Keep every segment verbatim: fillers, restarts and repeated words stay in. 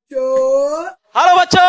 Hello बच्चों,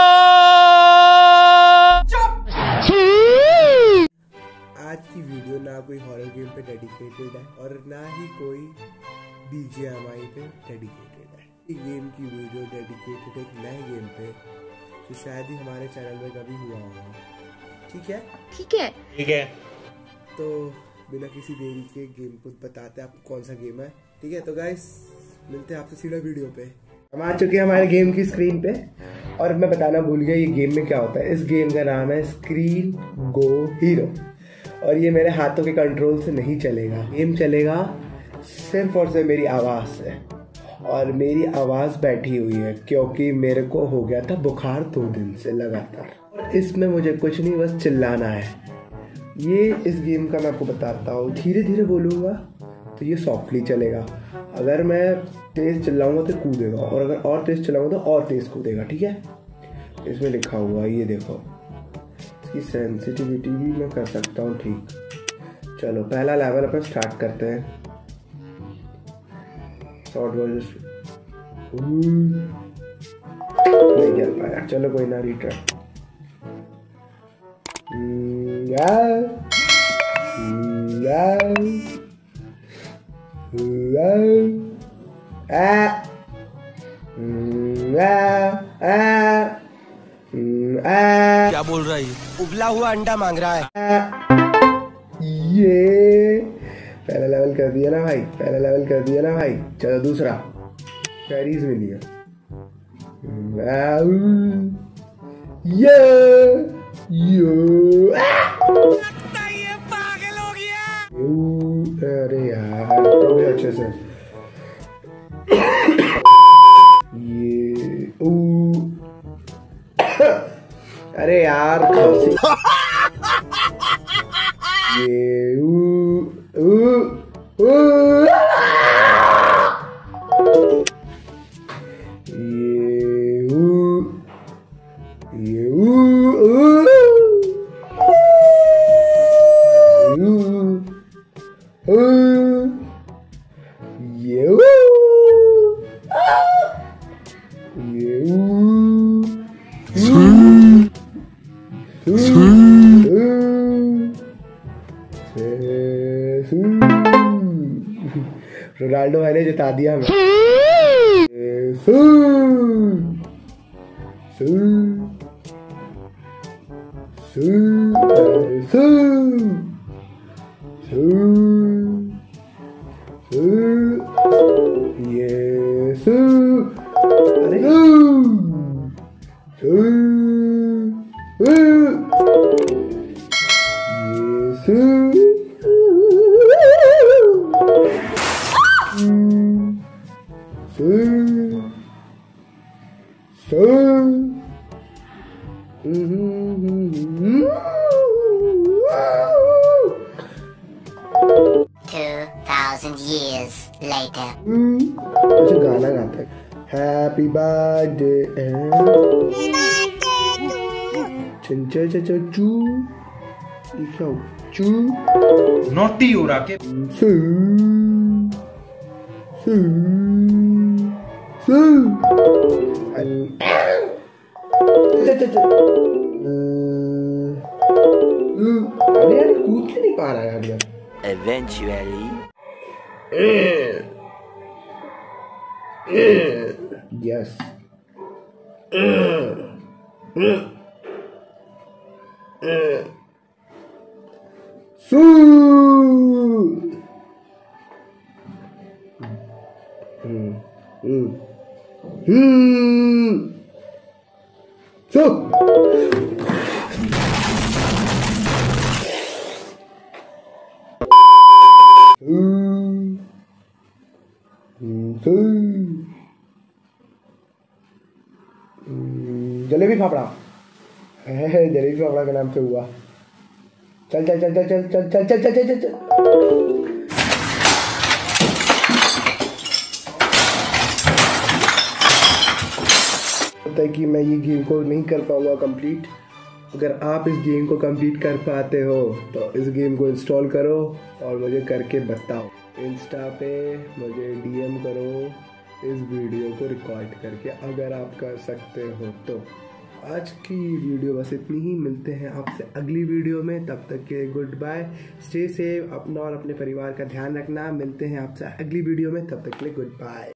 आज की वीडियो ना कोई हॉरर गेम पे डेडिकेटेड है और ना ही कोई बीजीएमआई पे डेडिकेटेड है। ये गेम की वीडियो डेडिकेटेड एक नए गेम पे जो शायद ही हमारे चैनल में कभी हुआ होगा। ठीक है ठीक है ठीक है। तो बिना किसी देरी के गेम को बताते हैं आपको कौन सा गेम है। ठीक है, तो गाइस मिलते हैं आपसे सीधा वीडियो पे। हम आ चुके हैं हमारे गेम की स्क्रीन पे और मैं बताना भूल गया ये गेम में क्या होता है। इस गेम का नाम है स्क्रीन गो हीरो और ये मेरे हाथों के कंट्रोल से नहीं चलेगा। गेम चलेगा सिर्फ और सिर्फ मेरी आवाज़ से और मेरी आवाज़ बैठी हुई है क्योंकि मेरे को हो गया था बुखार दो दिन से लगातार और इसमें मुझे कुछ नहीं बस चिल्लाना है। ये इस गेम का मैं आपको बताता हूँ, धीरे धीरे बोलूँगा तो ये सॉफ्टली चलेगा। अगर मैं तेज़ चिल्लाऊंगा तो कूदेगा और अगर और तेज़ चिल्लाऊंगा तो और तेज़ कूदेगा। ठीक है, इसमें लिखा हुआ है, ये देखो इसकी सेंसिटिविटी भी मैं कर सकता हूँ। ठीक, चलो पहला लेवल अपन स्टार्ट करते हैं। शॉर्ट वर्जन नहीं चल पाया, चलो कोई ना, रिट्राई। क्या बोल रहा है? उबला हुआ अंडा मांग रहा है। ये पहला लेवल कर दिया ना भाई, पहला लेवल कर दिया ना भाई। चलो दूसरा, फेरीज मिली है। ये ये पागल हो गया। अरे यार तो भी अच्छे से ये ऊ अरे यार खांसी। ये ऊ ऊ ऊ ये ऊ ये ऊ ऊ ये ऊ रोनाल्डो मैंने जिता दिया हमें। Two thousand years later. अच्छा गाना गाते हैं, हैप्पी बर्थडे चंचा चचा चू, ये क्या हो चू, नोटी हो रहा के सू सू सू अरे यार कूद के नहीं पा रहा है यार। Eventually. Yes. Su. Hmm. Hmm. Hmm. Su. Jalebi fafda, jalebi fafda के नाम से हुआ। चल चल चल चल चल चल चल चल चल चल चल होता है कि मैं ये गेम को नहीं कर पाऊंगा कंप्लीट। अगर आप इस गेम को कंप्लीट कर पाते हो तो इस गेम को इंस्टॉल करो और मुझे करके बताओ। इंस्टा पे मुझे डीएम करो इस वीडियो को रिकॉर्ड करके, अगर आप कर सकते हो तो। आज की वीडियो बस इतनी ही, मिलते हैं आपसे अगली वीडियो में, तब तक के गुड बाय, स्टे सेफ, अपना और अपने परिवार का ध्यान रखना। मिलते हैं आपसे अगली वीडियो में, तब तक के लिए गुड बाय।